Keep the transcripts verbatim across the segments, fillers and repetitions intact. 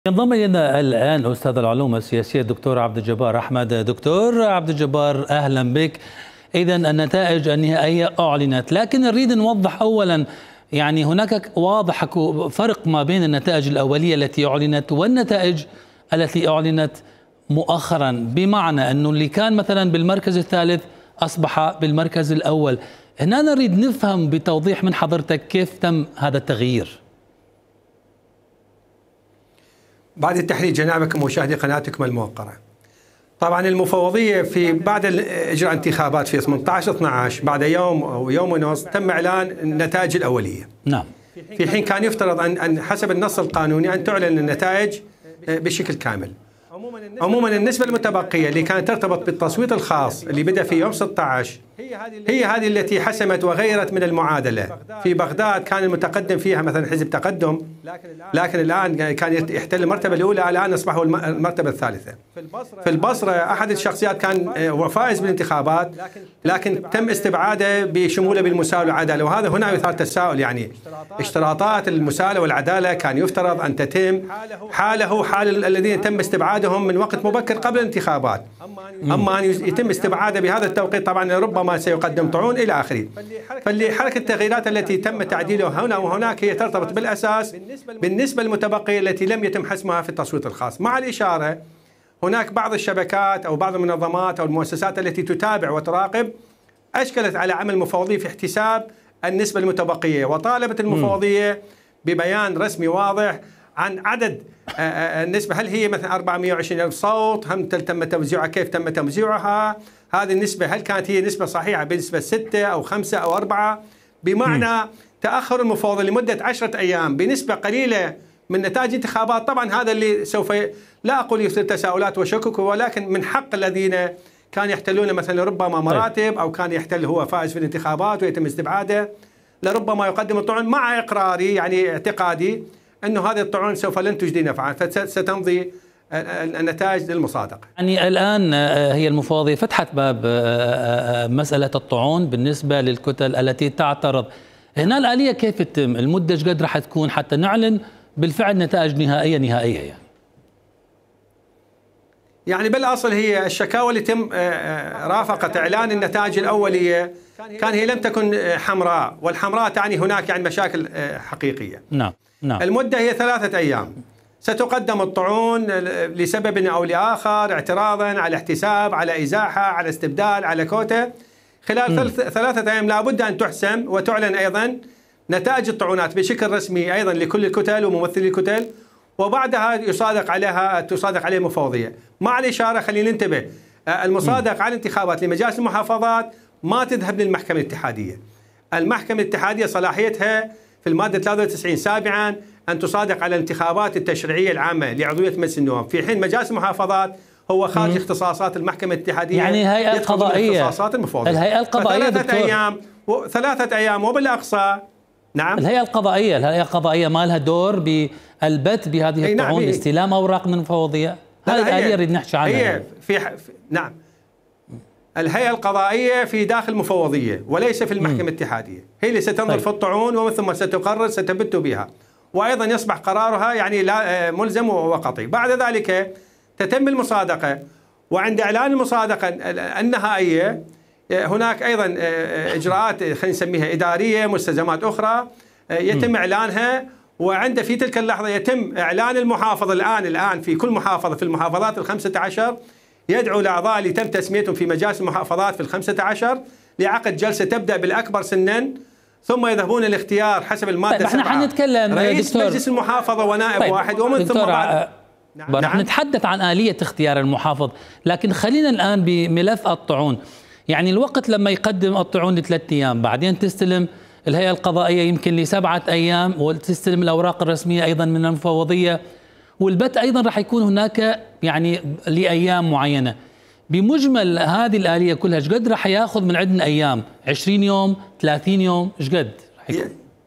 ينضم الينا الان استاذ العلوم السياسيه الدكتور عبد الجبار احمد. دكتور عبد الجبار اهلا بك. اذا النتائج النهائيه اعلنت، لكن نريد نوضح اولا، يعني هناك واضح فرق ما بين النتائج الاوليه التي اعلنت والنتائج التي اعلنت مؤخرا، بمعنى انه اللي كان مثلا بالمركز الثالث اصبح بالمركز الاول. هنا نريد نفهم بتوضيح من حضرتك كيف تم هذا التغيير. بعد التحليل جنابكم ومشاهدي قناتكم الموقرة. طبعا المفوضية في بعد إجراء انتخابات في ثمانية عشر اثني عشر بعد يوم أو يوم ونص تم إعلان النتائج الأولية. نعم. في حين كان يفترض أن أن حسب النص القانوني أن تعلن النتائج بشكل كامل. عموما النسبة المتبقية اللي كانت ترتبط بالتصويت الخاص اللي بدأ في يوم ستة عشر هي هذه التي حسمت وغيرت من المعادلة. في بغداد كان المتقدم فيها مثلا حزب تقدم، لكن الآن كان يحتل المرتبة الأولى، الآن أصبحوا المرتبة الثالثة. في البصرة أحد الشخصيات كان فائز بالانتخابات، لكن تم استبعاده بشموله بالمساواة والعدالة، وهذا هنا يثار تساؤل، يعني اشتراطات المساواة والعدالة كان يفترض أن تتم حاله حال الذين تم استبعادهم من وقت مبكر قبل الانتخابات، أما أن يتم استبعاده بهذا التوقيت طبعا ربما سيقدم طعون إلى آخره. فلحركة التغييرات التي تم تعديلها هنا وهناك هي ترتبط بالأساس بالنسبة المتبقية التي لم يتم حسمها في التصويت الخاص، مع الإشارة هناك بعض الشبكات أو بعض المنظمات أو المؤسسات التي تتابع وتراقب أشكلت على عمل المفوضية في احتساب النسبة المتبقية، وطالبت المفوضية ببيان رسمي واضح عن عدد النسبة، هل هي مثلا أربعمئة وعشرين ألف صوت، هم تم توزيعها، كيف تم توزيعها، هذه النسبة هل كانت هي نسبة صحيحة بنسبة ستة أو خمسة أو أربعة، بمعنى تأخر المفوضية لمدة عشرة أيام بنسبة قليلة من نتائج انتخابات. طبعا هذا اللي سوف لا أقول يثير تساؤلات وشكك، ولكن من حق الذين كان يحتلون مثلا ربما مراتب أو كان يحتل هو فائز في الانتخابات ويتم استبعاده، لربما يقدم الطعون، مع إقراري يعني اعتقادي أنه هذه الطعون سوف لن تجدي نفعا، فستمضي النتائج للمصادقة. يعني الآن هي المفوضية فتحت باب مسألة الطعون بالنسبة للكتل التي تعترض. هنا الآلية كيف تتم؟ المدة ايش قد رح تكون حتى نعلن بالفعل نتائج نهائية نهائية؟ يعني يعني بالأصل هي الشكاوى اللي تم رافقت إعلان النتائج الأولية كان هي لم تكن حمراء، والحمراء تعني هناك يعني مشاكل حقيقية. نعم نعم. المدة هي ثلاثة أيام، ستقدم الطعون لسبب أو لآخر، اعتراضا على احتساب، على إزاحة، على استبدال، على كوتا. خلال م. ثلاثة أيام لابد أن تحسم وتعلن أيضا نتائج الطعونات بشكل رسمي أيضا لكل الكتل وممثلي الكتل، وبعدها يصادق عليها تصادق عليه المفوضية. مع الإشارة خلينا ننتبه، المصادقة على الانتخابات لمجالس المحافظات ما تذهب للمحكمة الاتحادية. المحكمة الاتحادية صلاحيتها في المادة ثلاثة وتسعين سابعا أن تصادق على الانتخابات التشريعية العامة لعضوية مجلس النواب، في حين مجالس المحافظات هو خارج اختصاصات المحكمة الاتحادية، يعني الهيئة القضائية، اختصاصات المفوضية. الهيئة القضائية ثلاثة أيام و... ثلاثة أيام وبالأقصى. نعم. الهيئة القضائية، الهيئة القضائية ما لها دور بالبت بهذه الطعون، نعم. استلام أوراق من المفوضية؟ هذه الآلية نريد نحكي عنها. هي في, ح... في نعم الهيئة القضائية في داخل المفوضية وليس في المحكمة الاتحادية، هي اللي ستنظر في الطعون ومن ثم ستقرر ستبت بها، وأيضا يصبح قرارها يعني لا ملزم وقطعي. بعد ذلك تتم المصادقة، وعند إعلان المصادقة النهائية هناك أيضا إجراءات خلينا نسميها إدارية، مستلزمات أخرى يتم إعلانها، وعند في تلك اللحظة يتم إعلان المحافظ. الآن الآن في كل محافظة في المحافظات الخمسة عشر يدعو الأعضاء اللي تم تسميتهم في مجالس المحافظات في الخمسة عشر لعقد جلسة تبدأ بالأكبر سنا، ثم يذهبون الاختيار حسب المادة طيب سبعة. احنا حنتكلم رئيس دكتور مجلس المحافظة ونائب طيب واحد، ومن ثم بعد رح نتحدث عن آلية اختيار المحافظ، لكن خلينا الآن بملف الطعون. يعني الوقت لما يقدم الطعون لثلاث أيام، بعدين تستلم الهيئة القضائية يمكن لسبعة أيام، وتستلم الأوراق الرسمية أيضا من المفوضية، والبت أيضا رح يكون هناك يعني لأيام معينة. بمجمل هذه الآلية كلها ايش قد رح ياخذ من عندنا أيام؟ عشرين يوم، ثلاثين يوم، ايش قد رح يكون؟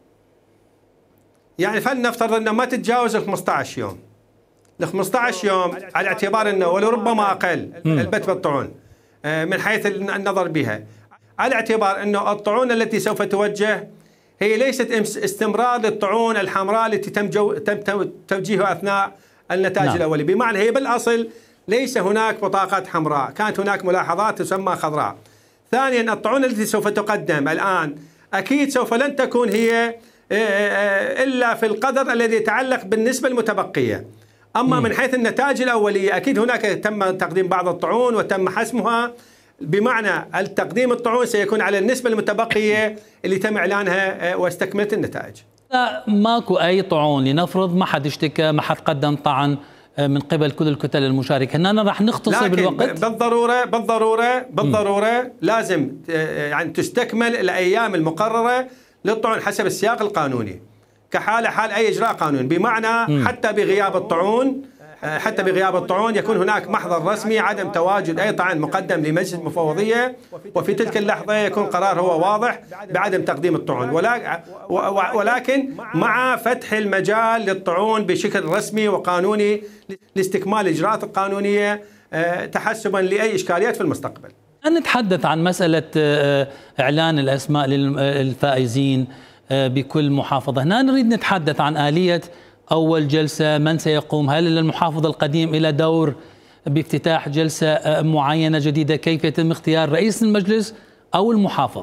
يعني فلنفترض أنه ما تتجاوز ال خمسة عشر يوم. ال خمسة عشر يوم على اعتبار أنه ولو ربما أقل البت بالطعون من حيث النظر بها، على اعتبار أنه الطعون التي سوف توجه هي ليست استمرار للطعون الحمراء التي تم, جو تم توجيهها أثناء النتائج نعم. الأولية، بمعنى هي بالأصل ليس هناك بطاقات حمراء، كانت هناك ملاحظات تسمى خضراء. ثانيا الطعون التي سوف تقدم الآن أكيد سوف لن تكون هي إلا في القدر الذي يتعلق بالنسبة المتبقية. أما م. من حيث النتائج الأولية أكيد هناك تم تقديم بعض الطعون وتم حسمها، بمعنى التقديم الطعون سيكون على النسبة المتبقية اللي تم إعلانها واستكملت النتائج. ماكو أي طعون، لنفرض ما حد اشتكى، ما حد قدم طعن من قبل كل الكتل المشاركة، هنا راح نختصر بالوقت. بالضرورة بالضرورة بالضرورة م. لازم يعني تستكمل الأيام المقررة للطعون حسب السياق القانوني كحالة حال أي إجراء قانوني، بمعنى م. حتى بغياب الطعون حتى بغياب الطعون يكون هناك محضر رسمي عدم تواجد أي طعن مقدم لمجلس المفوضية، وفي تلك اللحظة يكون قرار هو واضح بعدم تقديم الطعون، ولكن مع فتح المجال للطعون بشكل رسمي وقانوني لاستكمال الإجراءات القانونية تحسبا لأي إشكاليات في المستقبل. نتحدث عن مسألة إعلان الأسماء للفائزين بكل محافظة. هنا نريد نتحدث عن آلية أول جلسة، من سيقوم؟ هل المحافظ القديم إلى دور بافتتاح جلسة معينة جديدة؟ كيف يتم اختيار رئيس المجلس أو المحافظ؟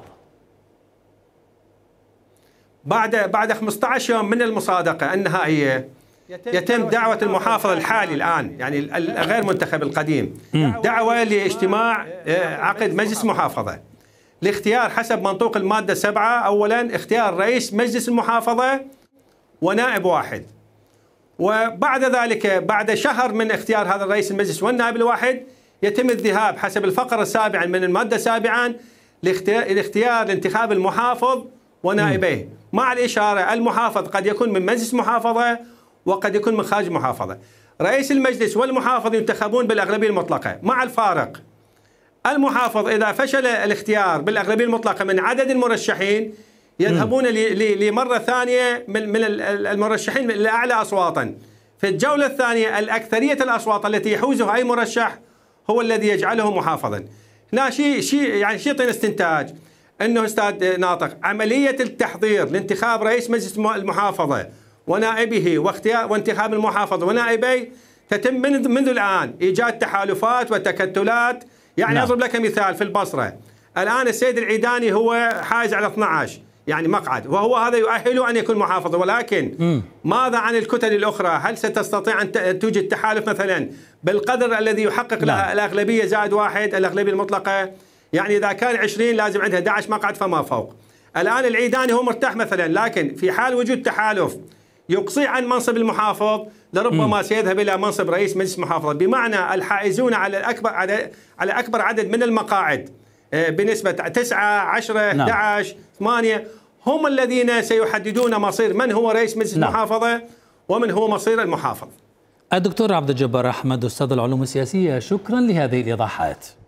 بعد بعد خمسة عشر يوم من المصادقة النهائية يتم دعوة المحافظ الحالي الآن، يعني الغير منتخب القديم، دعوة لاجتماع عقد مجلس محافظة لاختيار حسب منطوق المادة سبعة. أولا اختيار رئيس مجلس المحافظة ونائب واحد، وبعد ذلك بعد شهر من اختيار هذا الرئيس المجلس والنائب الواحد يتم الذهاب حسب الفقرة السابعة من المادة سابعا لاختيار لانتخاب المحافظ ونائبيه، مع الإشارة المحافظ قد يكون من مجلس محافظة وقد يكون من خارج محافظة. رئيس المجلس والمحافظ ينتخبون بالأغلبية المطلقة، مع الفارق المحافظ إذا فشل الاختيار بالأغلبية المطلقة من عدد المرشحين يذهبون لمرة ثانية من المرشحين الأعلى أصواتا. في الجولة الثانية الأكثرية الأصوات التي يحوزها أي مرشح هو الذي يجعله محافظا. هنا شيء شيء يعني شيء طين استنتاج أنه أستاذ ناطق عملية التحضير لانتخاب رئيس مجلس المحافظة ونائبه واختيار وانتخاب المحافظ ونائبيه تتم منذ منذ الآن، إيجاد تحالفات وتكتلات. يعني نعم. أضرب لك مثال في البصرة الآن السيد العيداني هو حائز على اثني عشر يعني مقعد، وهو هذا يؤهله أن يكون محافظ، ولكن م. ماذا عن الكتل الأخرى؟ هل ستستطيع أن توجد تحالف مثلا بالقدر الذي يحقق نعم. الأغلبية زائد واحد، الأغلبية المطلقة؟ يعني إذا كان عشرين لازم عندها أحد عشر مقعد فما فوق. الآن العيداني هو مرتاح مثلا، لكن في حال وجود تحالف يقصي عن منصب المحافظ لربما م. سيذهب إلى منصب رئيس مجلس محافظة، بمعنى الحائزون على الأكبر على أكبر عدد من المقاعد بنسبة تسعة عشرة أحد عشر ثمانية هم الذين سيحددون مصير من هو رئيس مجلس نعم. المحافظة ومن هو مصير المحافظ. الدكتور عبد الجبار أحمد، أستاذ العلوم السياسية، شكرا لهذه الإيضاحات.